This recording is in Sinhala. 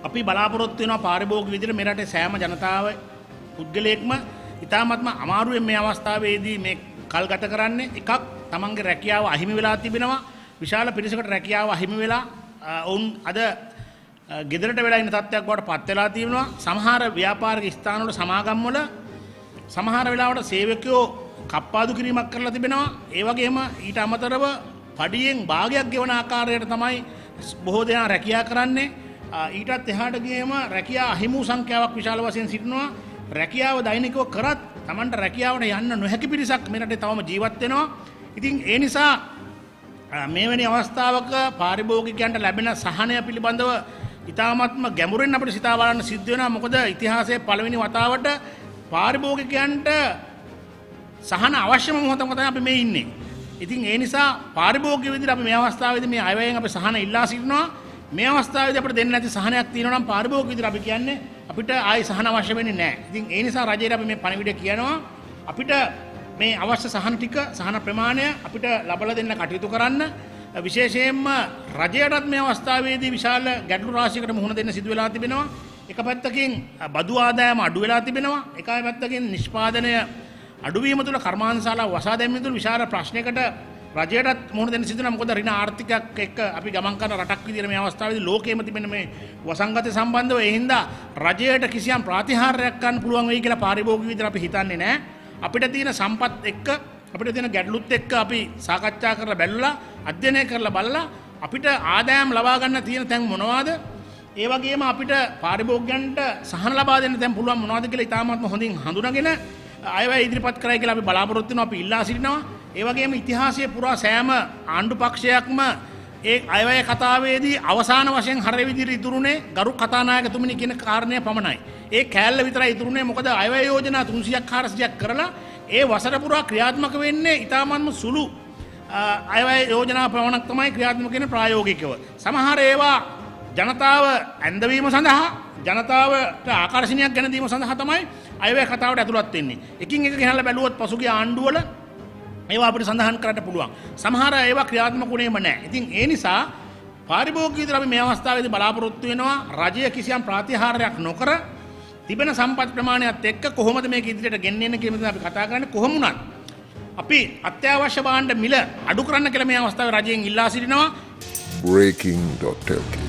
අපි බලාපොරොත්තු වෙනවා පාරිභෝගික විදිහට මේ රටේ සෑම ජනතාව පුද්ගලයෙක්ම ඉතාමත්ම අමාරුවෙන් මේ අවස්ථාවේදී මේ කල් ගත කරන්නේ. එකක් තමන්ගේ රැකියාව අහිමි වෙලා තිබෙනවා. විශාල පිරිසකට රැකියාව අහිමි වෙලා ඔවුන් අද ගෙදරට වෙලා ඉන්න තත්ත්වයක් බවට පත් වෙලා තියෙනවා. සමහර ව්‍යාපාරික ස්ථානවල සමාගම් වල සමහර වෙලාවට සේවකයෝ කප්පාදු කිරීමක් කරලා තිබෙනවා. ඒ වගේම ඊට අමතරව පඩියෙන් භාගයක් ගෙවන ආකාරයට තමයි බොහෝ දෙනා රැකියාව කරන්නේ. ඊටත් එහාට ගියම රැකියාව අහිමි සංඛ්‍යාවක් විශාල වශයෙන් සිටිනවා. රැකියාව දෛනිකව කරත් Tamanට රැකියාවට යන්න නොහැකි පිරිසක් මේ රටේ තවම ජීවත් වෙනවා. ඉතින් ඒ නිසා මේවැනි අවස්ථාවක පාරිභෝගිකයන්ට ලැබෙන සහනය පිළිබඳව ඉතාමත්ම ගැඹුරින් අපිට සිතා බලන්න සිද්ධ වෙනවා. මොකද ඉතිහාසයේ පළවෙනි වතාවට පාරිභෝගිකයන්ට සහන අවශ්‍යම මොහොතක තමයි අපි මේ ඉන්නේ. ඉතින් ඒ නිසා පාරිභෝගික විදිහට අපි මේ අවස්ථාවේදී මේ අයවැයෙන් අපි සහන ඉල්ලා සිටිනවා. මේ අවස්ථාවේදී අපිට දෙන්න නැති සහනයක් තියෙනවා නම් පාරිභෝගික විදිහට අපි කියන්නේ අපිට ආයි සහන අවශ්‍ය වෙන්නේ නැහැ. ඉතින් ඒ නිසා රජයට අපි මේ පණිවිඩය කියනවා අපිට මේ අවශ්‍ය සහන ටික සහන ප්‍රමාණය අපිට ලබා දෙන්න කටයුතු කරන්න. විශේෂයෙන්ම රජයටත් මේ අවස්ථාවේදී විශාල ගැටලු රාශියකට මුහුණ දෙන්න සිදු වෙලා තිබෙනවා. එක පැත්තකින් බදු ආදායම අඩු වෙලා තිබෙනවා. එක පැත්තකින් නිෂ්පාදනය අඩුවීම තුළ කර්මාන්තශාලා වසා දැමීම තුළ විශාල ප්‍රශ්නයකට රජයටත් මුහුණ දෙන්න සිදු වෙනවා. මොකද ඍණ ආර්ථිකයක් එක්ක අපි ගමන් කරන රටක් විදිහට මේ අවස්ථාවේදී ලෝකෙම තිබෙන මේ වසංගතය සම්බන්ධව ඒ හින්දා රජයට කිසියම් ප්‍රතිහාරයක් ගන්න පුළුවන් වෙයි කියලා පාරිභෝගික විදිහට අපි හිතන්නේ නැහැ. අපිට තියෙන සම්පත් එක්ක අපිට තියෙන ගැටලුත් එක්ක අපි සාකච්ඡා කරලා බැලුවා අධ්‍යයනය කරලා බලලා අපිට ආදායම් ලබා ගන්න තියෙන තැන් මොනවාද? ඒ වගේම අපිට පාරිභෝගිකයන්ට සහන ලබා දෙන්න තැන් පුළුවන් මොනවද කියලා ඉතාමත්ම හොඳින් හඳුනාගෙන අයවැය ඉදිරිපත් කරයි කියලා අපි බලාපොරොත්තු වෙනවා. අපි ඉල්ලා සිටිනවා. ඒ වගේම ඉතිහාසයේ පුරා සෑම ආණ්ඩු පක්ෂයක්ම ඒ අයවැය කතාවේදී අවසාන වශයෙන් හර විදිහට ඉතුරුනේ ගරු කතානායකතුමනි කියන කාරණය පමණයි. ඒ කෑල්ල විතරයි ඉතුරුනේ. මොකද අයවැය යෝජනා 300ක් 400ක් කරලා ඒ වසර පුරා ක්‍රියාත්මක වෙන්නේ ඉතාමත්ම සුළු අයවැය යෝජනා ප්‍රමාණයක් තමයි ක්‍රියාත්මක වෙන්නේ ප්‍රායෝගිකව. සමහර ඒවා ජනතාව ඇඳවීම සඳහා ජනතාවට ආකර්ෂණයක් ගෙන දීම සඳහා තමයි අයවැය කතාවට ඇතුළත් වෙන්නේ. එකින් එක ගෙනල්ලා බැලුවොත් පසුගිය ආණ්ඩුවල ඒවා අපිට සඳහන් කරන්න පුළුවන්. සමහර ඒවා ක්‍රියාත්මක වුණේම නැහැ. ඉතින් ඒ නිසා පාරිභෝගික විදිහට අපි මේ අවස්ථාවේදී බලාපොරොත්තු වෙනවා රජය කිසියම් ප්‍රතිහාරයක් නොකර තිබෙන සම්පත් ප්‍රමාණයත් එක්ක කොහොමද මේක ඉදිරියට ගෙන්නෙන්නේ කියන දේ අපි කතා කරන්නේ. කොහොම වුණත් අපි අත්‍යවශ්‍ය භාණ්ඩ මිල අඩු කරන්න කියලා මේ අවස්ථාවේ රජයෙන් ඉල්ලා සිටිනවා. breaking.lk